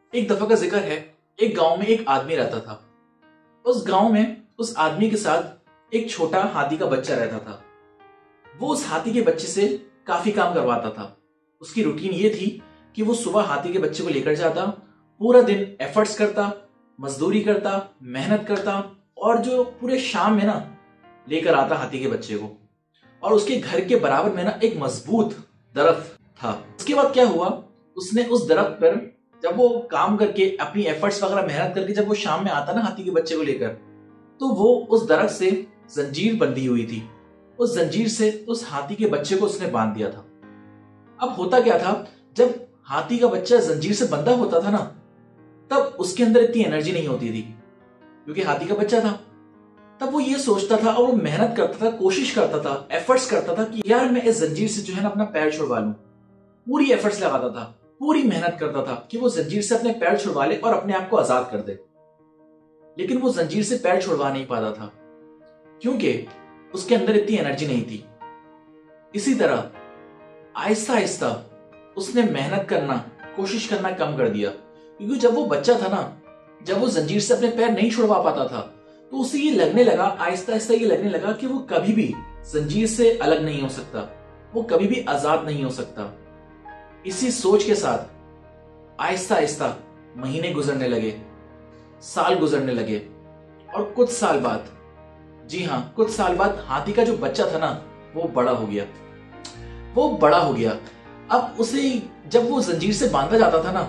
एक दफा का जिक्र है, एक गांव में एक आदमी रहता था। उस गांव में उस आदमी के साथ एक छोटा हाथी का बच्चा रहता था। वो उस हाथी के बच्चे से काफी काम करवाता था। उसकी रूटीन ये थी कि वो सुबह हाथी के बच्चे को लेकर जाता, पूरा दिन एफर्ट्स करता, मजदूरी करता, मेहनत करता, और जो पूरे शाम में ना लेकर आता हाथी के बच्चे को। और उसके घर के बराबर में ना एक मजबूत दरख्त था। उसके बाद क्या हुआ, उसने उस दरख्त पर जब वो काम करके अपनी एफर्ट्स वगैरह मेहनत करके जब वो शाम में आता ना हाथी के बच्चे को लेकर, तो वो उस दरख्त से जंजीर बंधी हुई थी। उस जंजीर से उस हाथी के बच्चे को उसने बांध दिया था। अब होता क्या था, जब हाथी का बच्चा जंजीर से बंधा होता था ना, तब उसके अंदर इतनी एनर्जी नहीं होती थी क्योंकि हाथी का बच्चा था। तब वो ये सोचता था और वो मेहनत करता था, कोशिश करता था, एफर्ट्स करता था कि यार मैं इस जंजीर से जो है ना अपना पैर छुड़वा लूं। पूरी एफर्ट्स लगाता था, पूरी मेहनत करता था कि वो जंजीर से अपने पैर छुड़वा ले और अपने आप को आजाद कर दे। लेकिन वो जंजीर से पैर छुड़वा नहीं पाता था क्योंकि उसके अंदर इतनी एनर्जी नहीं थी। इसी तरह आहिस्ता आहिस्ता उसने मेहनत करना, कोशिश करना कम कर दिया, क्योंकि जब वो बच्चा था ना, जब वो जंजीर से अपने पैर नहीं छुड़वा पाता था, तो उसे ये लगने लगा, आहिस्ता आहिस्ता ये लगने लगा कि वो कभी भी जंजीर से अलग नहीं हो सकता, वो कभी भी आजाद नहीं हो सकता। इसी सोच के साथ आहिस्ता आहिस्ता महीने गुजरने लगे, साल गुजरने लगे, और कुछ साल बाद, जी हाँ कुछ साल बाद, हाथी का जो बच्चा था ना वो बड़ा हो गया। वो बड़ा हो गया। अब उसे जब वो जंजीर से बांधा जाता था ना,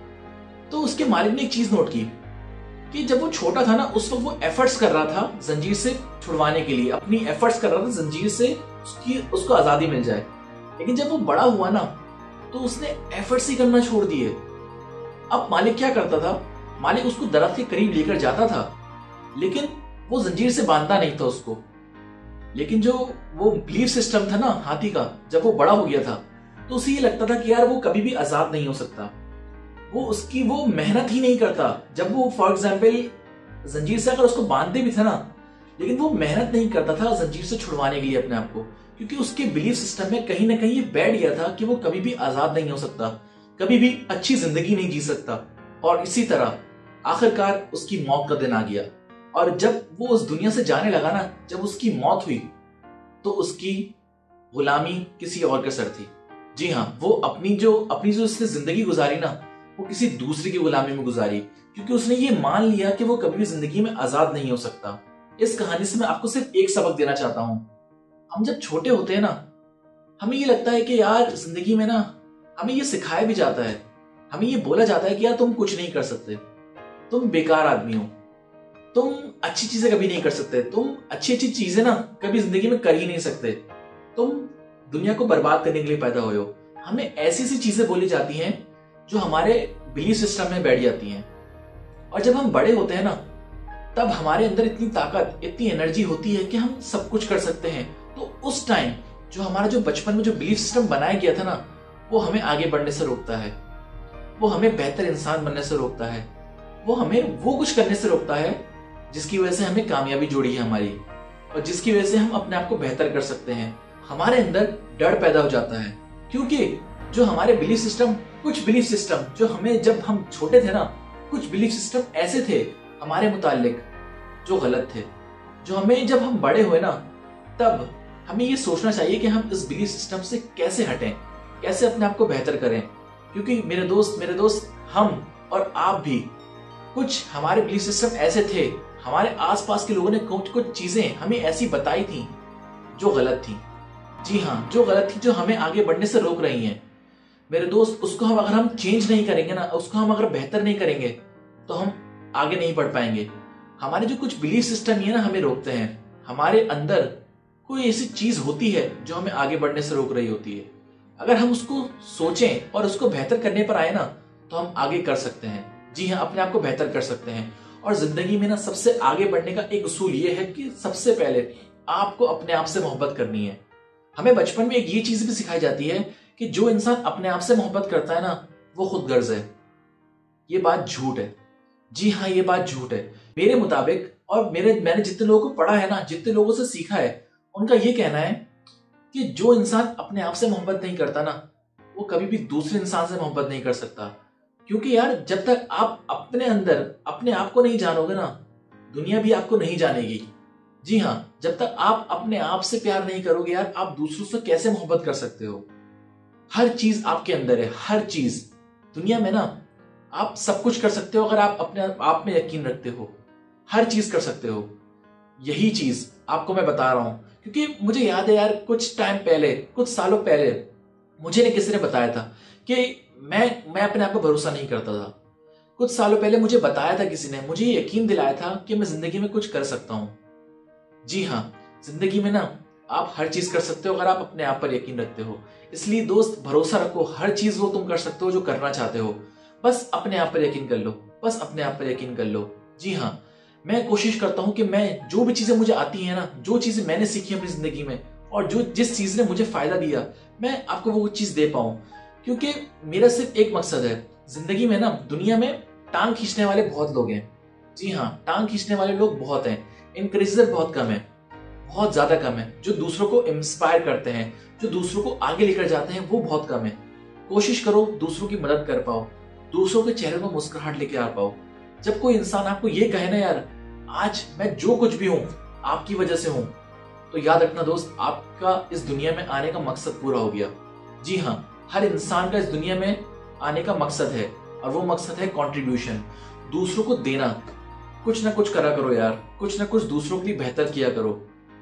तो उसके मालिक ने एक चीज नोट की कि जब वो छोटा था ना, उस वक्त वो एफर्ट्स कर रहा था जंजीर से छुड़वाने के लिए, अपनी एफर्ट्स कर रहा था जंजीर से उसको आजादी मिल जाए। लेकिन जब वो बड़ा हुआ ना, तो उसने एफर्ट्स ही करना छोड़ दिए। अब मालिक क्या करता था, मालिक उसको दरख्त के करीब लेकर जाता था, लेकिन वो जंजीर से बांधता नहीं था उसको। लेकिन जो वो बिलीफ सिस्टम था ना हाथी का, जब वो बड़ा हो गया था, तो उसे ये लगता था कि यार वो कभी भी आजाद नहीं हो सकता। वो मेहनत ही नहीं करता। जब वो फॉर एग्जाम्पल जंजीर से अगर उसको बांधते भी था ना, लेकिन वो मेहनत नहीं करता था जंजीर से छुड़वाने के लिए अपने आप को, क्योंकि उसके बिलीफ सिस्टम में कहीं ना कहीं ये बैठ गया था कि वो कभी भी आजाद नहीं हो सकता, कभी भी अच्छी जिंदगी नहीं जी सकता। और इसी तरह आखिरकार उसकी मौत का दिन आ गया। और जब वो उस दुनिया से जाने लगा ना, जब उसकी मौत हुई, तो उसकी गुलामी किसी और के सर थी। जी हाँ, वो अपनी जो उसने जिंदगी गुजारी ना, वो किसी दूसरे की गुलामी में गुजारी, क्योंकि उसने ये मान लिया कि वो कभी भी जिंदगी में आजाद नहीं हो सकता। इस कहानी से मैं आपको सिर्फ एक सबक देना चाहता हूं। हम जब छोटे होते हैं ना, हमें ये लगता है कि यार जिंदगी में ना, हमें ये सिखाया भी जाता है, हमें ये बोला जाता है कि यार तुम कुछ नहीं कर सकते, तुम बेकार आदमी हो, तुम अच्छी चीजें कभी नहीं कर सकते, तुम अच्छी अच्छी चीजें ना कभी जिंदगी में कर ही नहीं सकते, तुम दुनिया को बर्बाद करने के लिए पैदा हुए हो। हमें ऐसी सी चीजें बोली जाती हैं जो हमारे बिलीफ सिस्टम में बैठ जाती हैं। और जब हम बड़े होते हैं ना, तब हमारे अंदर इतनी ताकत, इतनी एनर्जी होती है कि हम सब कुछ कर सकते हैं। तो उस टाइम जो हमारा जो बचपन में जो बिलीफ सिस्टम बनाया गया था ना, वो हमें आगे बढ़ने से रोकता है, वो हमें बेहतर इंसान बनने से रोकता है, वो हमें वो कुछ करने से रोकता है जिसकी वजह से हमें कामयाबी जोड़ी है हमारी, और जिसकी वजह से हम अपने आप को बेहतर कर सकते हैं। हमारे अंदर डर पैदा हो जाता है, क्योंकि जो हमारे बिलीफ सिस्टम, कुछ बिलीफ सिस्टम जो हमें जब हम छोटे थे ना, कुछ बिलीफ सिस्टम ऐसे थे हमारे मुतालिक जो गलत थे, जो हमें जब हम बड़े हुए ना, तब हमें ये सोचना चाहिए कि हम इस बिलीफ सिस्टम से कैसे हटें, कैसे अपने आप को बेहतर करें। क्योंकि मेरे दोस्त हम और आप भी, कुछ हमारे बिलीफ सिस्टम ऐसे थे, हमारे आसपास के लोगों ने कुछ चीजें हमें ऐसी बताई थी जो गलत थी। जी हाँ, जो गलत थी, जो हमें आगे बढ़ने से रोक रही हैं। मेरे दोस्त, उसको हम अगर हम चेंज नहीं करेंगे ना, उसको हम अगर बेहतर नहीं करेंगे, तो हम आगे नहीं बढ़ पाएंगे। हमारे जो कुछ बिलीफ सिस्टम है ना, हमें रोकते हैं। हमारे अंदर कोई ऐसी चीज होती है जो हमें आगे बढ़ने से रोक रही होती है। अगर हम उसको सोचें और उसको बेहतर करने पर आए ना, तो हम आगे कर सकते हैं। जी हाँ, अपने आप को बेहतर कर सकते हैं। और जिंदगी में ना सबसे आगे बढ़ने का एक उसूल ये है कि सबसे पहले आपको अपने आप से मोहब्बत करनी है। हमें बचपन में एक ये चीज भी सिखाई जाती है कि जो इंसान अपने आप से मोहब्बत करता है ना, वो खुद गर्ज है। ये बात झूठ है। जी हाँ, ये बात झूठ है मेरे मुताबिक। और मैंने जितने लोगों को पढ़ा है ना, जितने लोगों से सीखा है, उनका ये कहना है कि जो इंसान अपने आप से मोहब्बत नहीं करता ना, वो कभी भी दूसरे इंसान से मोहब्बत नहीं कर सकता। क्योंकि यार जब तक आप अपने अंदर अपने आप को नहीं जानोगे ना, दुनिया भी आपको नहीं जानेगी। जी हाँ, जब तक आप अपने आप से प्यार नहीं करोगे यार, आप दूसरों से कैसे मोहब्बत कर सकते हो। हर चीज आपके अंदर है, हर चीज दुनिया में ना, आप सब कुछ कर सकते हो अगर आप अपने आप में यकीन रखते हो। हर चीज कर सकते हो। यही चीज आपको मैं बता रहा हूं, क्योंकि मुझे याद है यार, कुछ टाइम पहले, कुछ सालों पहले मुझे किसी ने बताया था कि मैं अपने आप पर भरोसा नहीं करता था। कुछ सालों पहले मुझे बताया था किसी ने, मुझे यकीन दिलाया था कि मैं जिंदगी में कुछ कर सकता हूं। जी हाँ, जिंदगी में ना आप हर चीज कर सकते हो अगर आप अपने आप पर यकीन रखते हो। इसलिए दोस्त, भरोसा रखो, हर चीज वो तुम कर सकते हो जो करना चाहते हो। बस अपने आप पर यकीन कर लो, बस अपने आप पर यकीन कर लो। जी हाँ, मैं कोशिश करता हूं कि मैं जो भी चीजें मुझे आती है ना, जो चीजें मैंने सीखी अपनी जिंदगी में, और जिस चीज ने मुझे फायदा दिया, मैं आपको वो चीज दे पाऊं। क्योंकि मेरा सिर्फ एक मकसद है जिंदगी में ना, दुनिया में टांग खींचने वाले बहुत लोग हैं। जी हाँ, टांग खींचने वाले लोग बहुत हैं, इनकरेजर बहुत कम है, बहुत ज्यादा कम है। जो दूसरों को इंस्पायर करते हैं, जो दूसरों को आगे लेकर जाते हैं, वो बहुत कम है। कोशिश करो दूसरों की मदद कर पाओ, दूसरों के चेहरे पर मुस्कुराहट लेके आ पाओ। जब कोई इंसान आपको ये कहे ना, यार आज मैं जो कुछ भी हूं आपकी वजह से हूं, तो याद रखना दोस्त, आपका इस दुनिया में आने का मकसद पूरा हो गया। जी हाँ, हर इंसान का इस दुनिया में आने का मकसद है, और वो मकसद है कंट्रीब्यूशन, दूसरों को देना। कुछ ना कुछ करा करो यार, कुछ ना कुछ दूसरों के लिए बेहतर किया करो।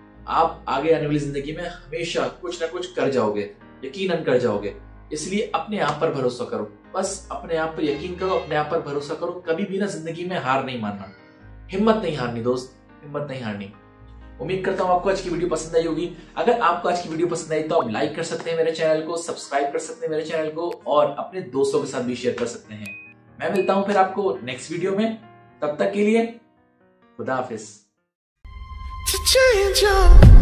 आप आगे आने वाली जिंदगी में हमेशा कुछ ना कुछ कर जाओगे, यकीनन कर जाओगे। इसलिए अपने आप पर भरोसा करो, बस अपने आप पर यकीन करो, अपने आप पर भरोसा करो। कभी भी ना जिंदगी में हार नहीं मानना, हिम्मत नहीं हारनी दोस्त, हिम्मत नहीं हारनी। उम्मीद करता हूं आपको आज की वीडियो पसंद आई होगी। अगर आपको आज की वीडियो पसंद आई तो आप लाइक कर सकते हैं मेरे चैनल को, सब्सक्राइब कर सकते हैं मेरे चैनल को, और अपने दोस्तों के साथ भी शेयर कर सकते हैं। मैं मिलता हूं फिर आपको नेक्स्ट वीडियो में। तब तक के लिए खुदा हाफिज।